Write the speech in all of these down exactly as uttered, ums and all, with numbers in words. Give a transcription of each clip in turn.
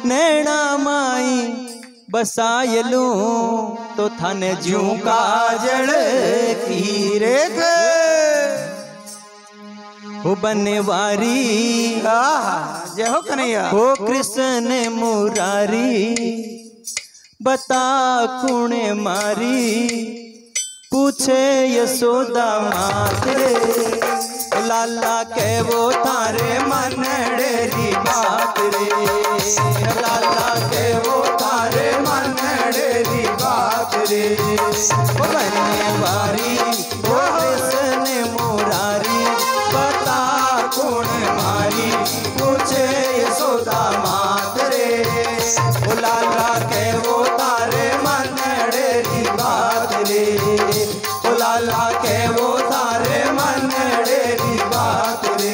नैना माई बसायलू तो थाने जू काजल की रे हो बनवारी जय हो कन्हैया हो कृष्ण मुरारी बता कुणे मारी पूछे यशोदा माते लाला के वो थारे मनड़ेरी बात रे लाला के वो थारे मनड़ेरी बात रे बनवारी हो कृष्ण मुरारी बता कौन मारी पूछे यशोदा मात रे ओ लाला के वो तारे मनड़ेरी बात रे ओ लाला के वो तारे मनड़ेरी बात रे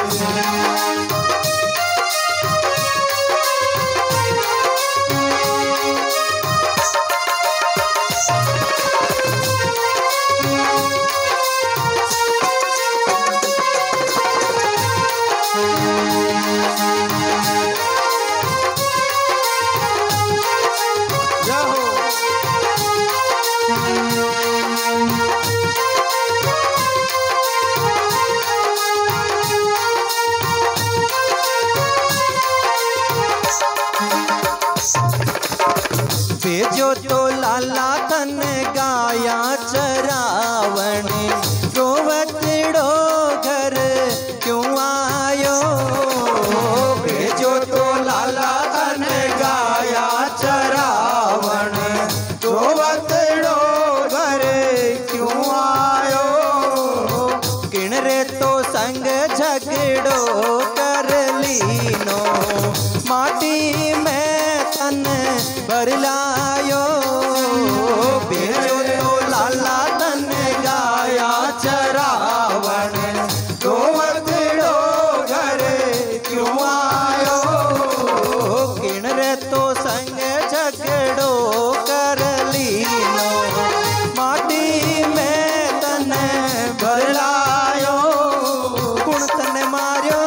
भेजो तो लाला तन गाया चरावण रोवतड़ो घर क्यों आयो भेजो तो लाला तन गाया चरावण रोवतड़ो घर क्यों आयो किणरे तो संग झगड़ो कर लीनो माटी में तन भर लायो भेजो तो लाला तन गाया चरावण रोवतड़ो घर क्यों आयो किणरे तो संग झगड़ो कर लीनो माटी में तन भर लायो कुण तन मार्यो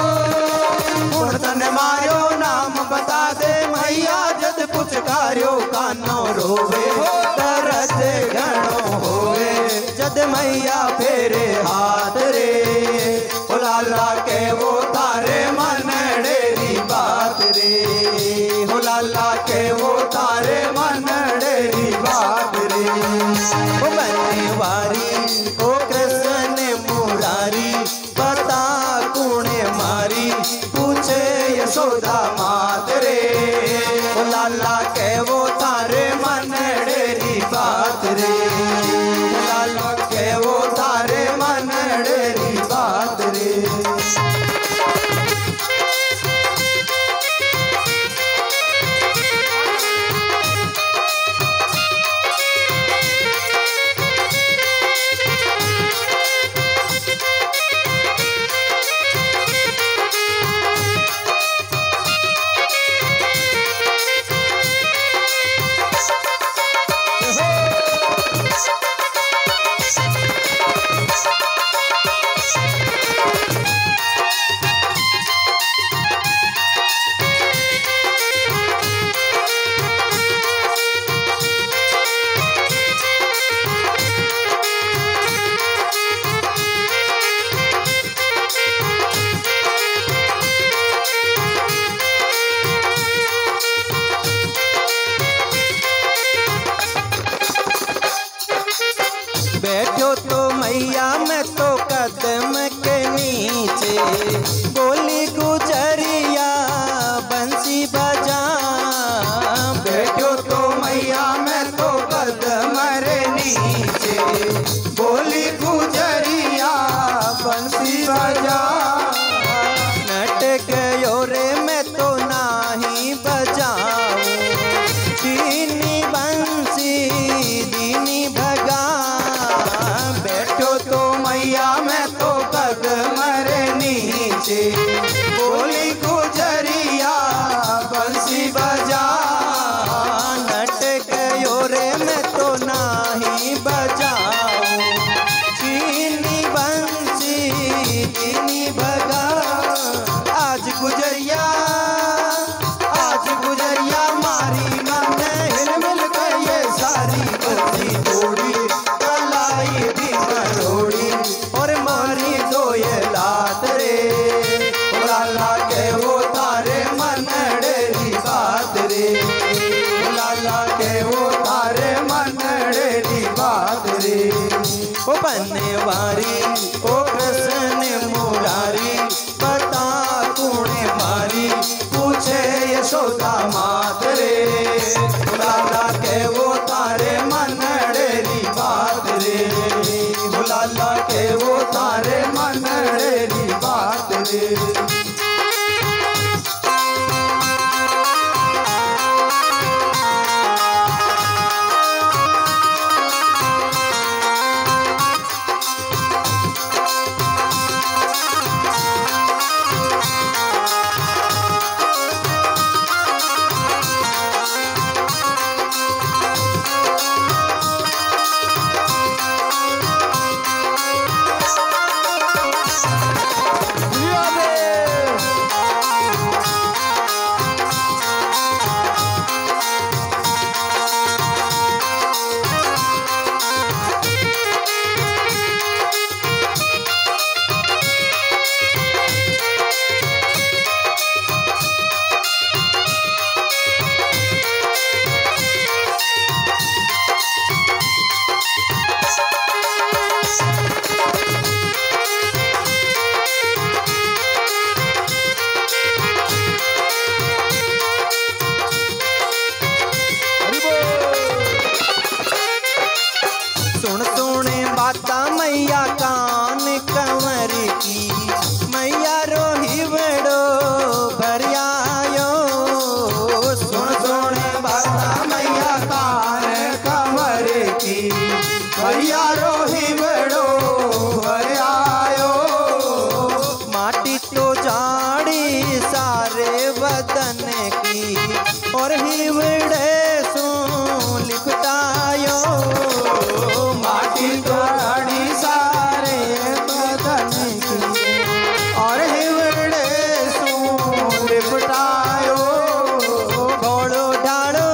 कुण तन मार्यो नाम बता दे मैया जद कुछ कार्यो कानो रोवे दर्द घणो होवे जद मैया फेरे हाथ रे ओ लाला के वो तारे मनड़ेरी बात रे ओ लाला के वो तारे मनड़ेरी बात रे ओ बनवारी ओ कृष्ण मुरारी बता कुणे मारी पूछे यशोदा मात रे ओ लाला के वो तारे मनड़ेरी बात रे ओ लाला के वो तारे मनड़ेरी बात रे लाला के वो तारे मनड़े री बात रे, लाला के वो तारे मनड़े री बात रे। ओ बनवारी ओ कृष्ण मुरारी बता कूने मारी पूछे यशोदा मात रे, लाला के वो तारे मनड़े री बात रे, लाला के वो तारे मनड़े री बात रे। सुन सुने बाता मैया कान कंवर की, मैया रोही बड़ो भरियायो। सुन सुने बाता मैया कान कंवर की, मैया रोही बड़ो भरियायो। माटी तो जाड़ी सारे बदन की, और हिवड़े सो लिपटायो। माटी तो जाड़ी सारे बदन की, और हिवड़े सो लिपटायो। घोड़ो ढाड़ो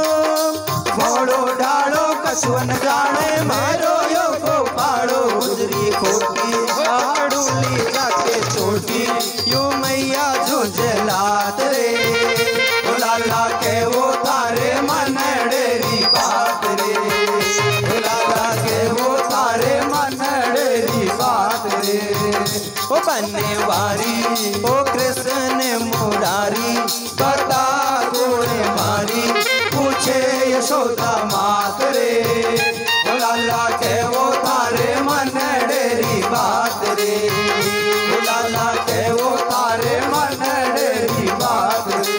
घोड़ो ढाड़ो कछुअन जाने मारो यो को पाड़ो। गुजरी खोटी आड़ूली जाके छोटी, यो मैया झुंझलात रे, लाला के वो तारे मनड़े री बात रे, लाला के वो तारे मनड़े री बात रे। ओ बनवारी ओ कृष्ण मुरारी बता गोड़े मारी पूछे यशोदा मात रे, लाला के वो तारे मनड़े री बात रे, लाला के वो तारे मनड़े री बात रे।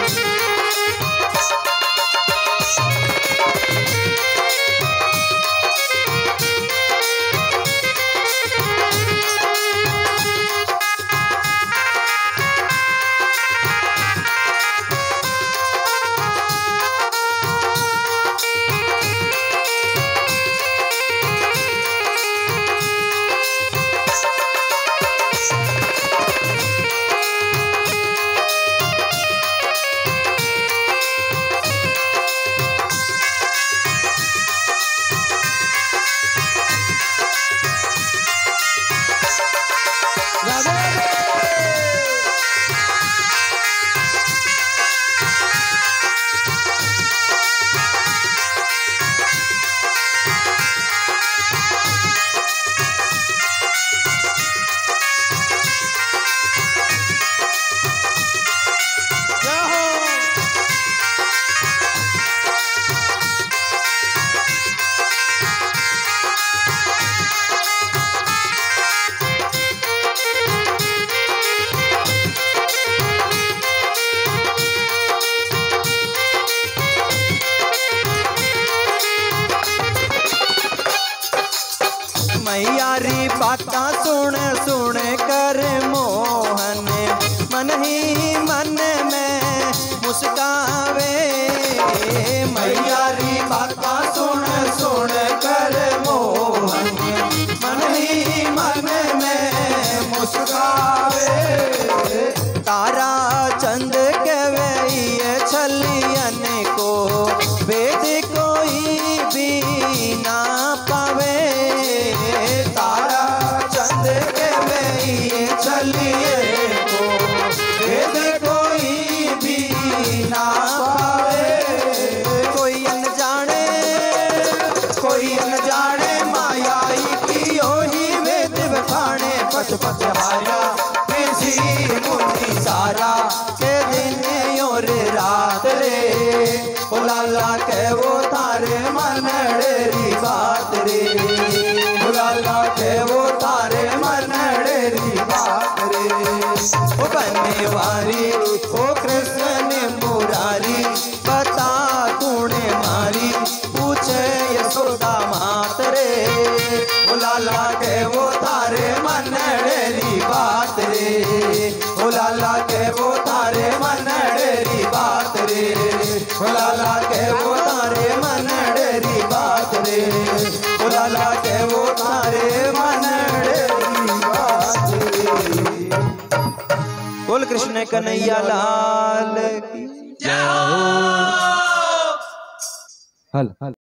मैयारी बाता सुन सुन कर मोहन, मन ही मन में मुस्कावे। मैयारी बाता सुन सुन कर मोहन, मन ही मन में मुस्कावे। तारा चंद कवैये छलियन को, वेद कोई भी ना पावे। तारा चंद के में छलिए को, लाला के दिन और रात रे, ओ लाला के वो तारे मनड़ेरी बात रे, ओ लाला के वो तारे मनड़ेरी बात रे। ओ बनवारी ओ कृष्ण मुरारी बता तूने मारी पूछे यशोदा मात रे, ओ लाला के वो तारे मनड़ेरी बात रे, ओ लाला के वो तारे मनड़ेरी बात रे, ओ लाला के वो तारे मनड़ेरी बात रे, ओ लाला के वो तारे मनड़ेरी बात रे। बोल कृष्ण कन्हैया लाल की जय हो। हल हल